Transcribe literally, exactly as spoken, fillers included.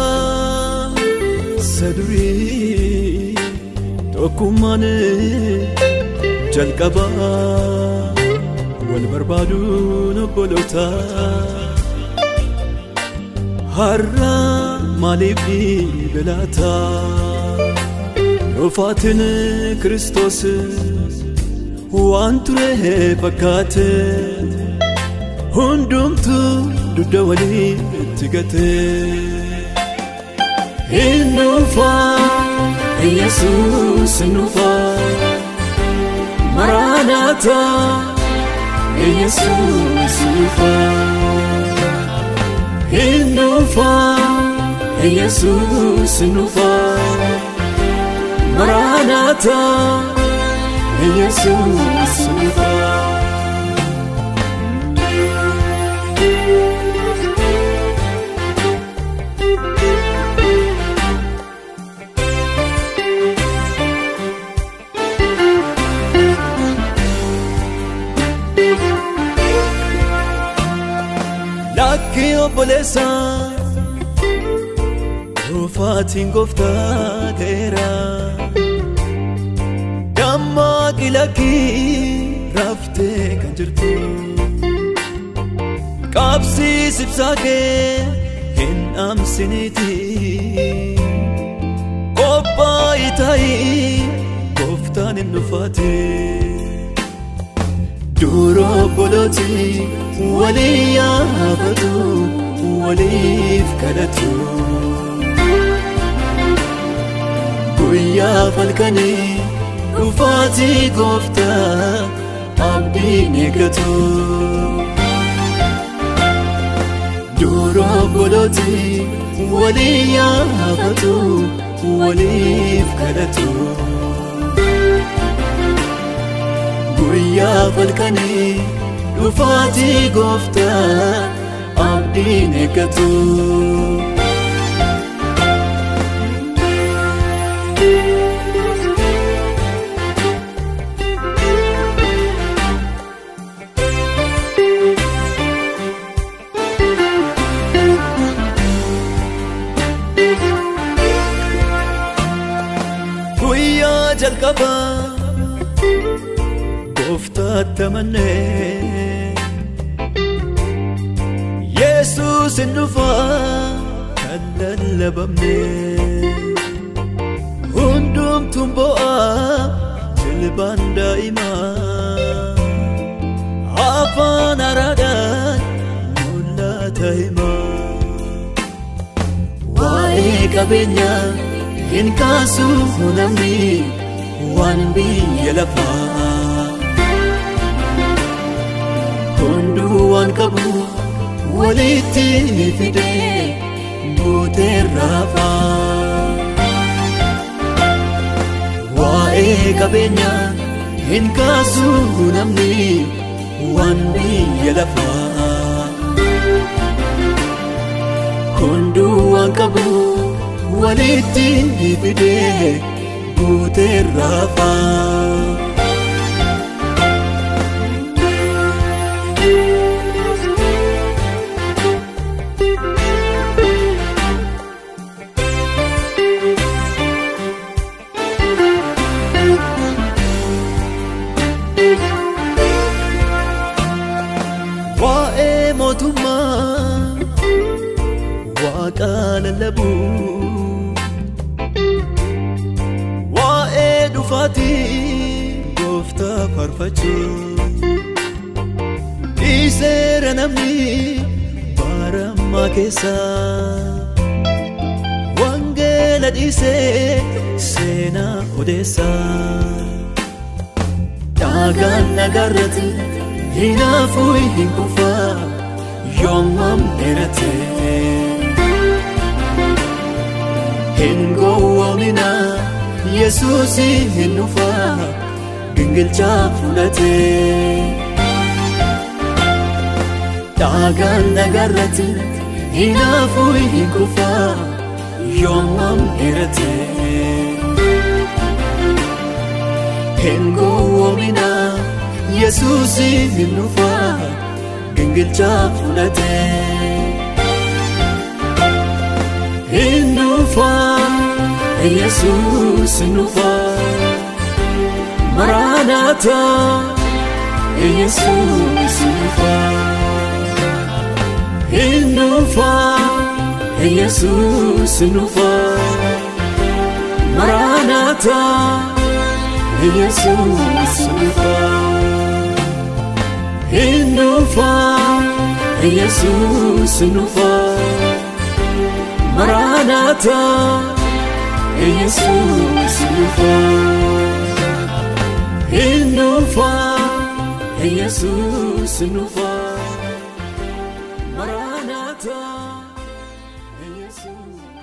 saduri tokkummaan jalqaba wal barbaaduun obboloota har'a maaliif bilata dhufaatiin Kiristoos waan ture fakkaate hundumtu dudda walitti gate Innufa Yesus innufa Maranatha Yesus innufa Innufa Yesus innufa Maranatha Jesus innufa Lucky obbolesa Rufatiin gooftaa ta'eera Damma gilaki raftee kan jirtu Qabsiis ibsaakee hin amsiniti Qophaayi ta'i gooftaan hin dhufaate Dura obbolooti walii yaafatu waliif kadhatu Guyyaa falkanii dhufaatii gooftaa abdiin eeggatu Dura obbolooti walii yaafatu waliif kadhatu Guyyaa falkanii dhufaatii gooftaa abdiin eeggatu Guyyaa jalqaba gooftaa tamannee Yesus innufa kan lallabamne hundumtuun bo'a jilbaan daa'imaa afaan haaraadhaan mul'ata himaa waa'ee qabeenyaa hin kaasu namni waan biyya lafaa hunduu waan qabu walitti fidee buutee raafaa waa'ee qabeenyaa hin kaasu namni waan biyya lafaa hunduu waan qabu walitti fidee buutee raafaa Waa'ee mootummaa waaqa lallabu waa'ee dhufaatii gooftaa faarfachuu dhiiseera namni barammaa keessa wangeela dhiisee seenaa odeessa Dhagaan nagarrate Hinaafuu hin kufaa yoomam dheerate Hin gowwoomina Yesuusi hin dhufaa gingilchaa fudhate Dhagaan nagarrate Hinaafuu hin kufaa yoomam dheerate Hin gowwoomina Yesuusi hin dhufaa gingilchaa fudhate إنوفا يسوس إنوفا مراناتا يسوس إنوفا إنوفا يسوس إنوفا مراناتا يسوس إنوفا إنوفا يسوس إنوفا مراناتا يسوس إنوفا إنوفا يسوس إنوفا مراناتا يسوس